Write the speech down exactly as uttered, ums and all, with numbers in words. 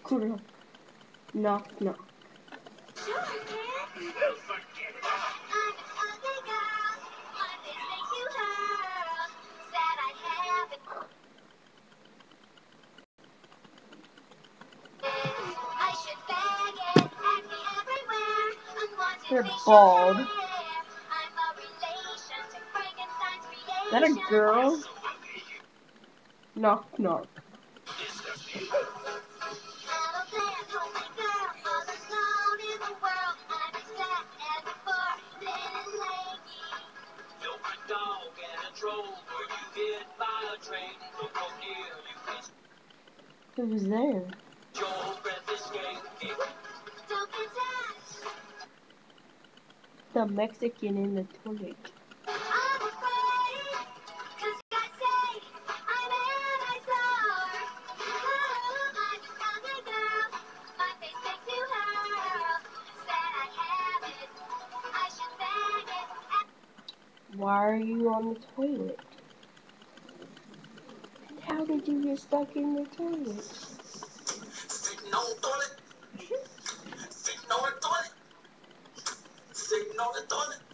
Knock, knock. They're bald. Is that a girl? Knock, knock. Who's there? The Mexican in the toilet. Why are you on the toilet? And how did you get stuck in the toilet? Sitting on the toilet. Sitting on the toilet. Sitting on the toilet.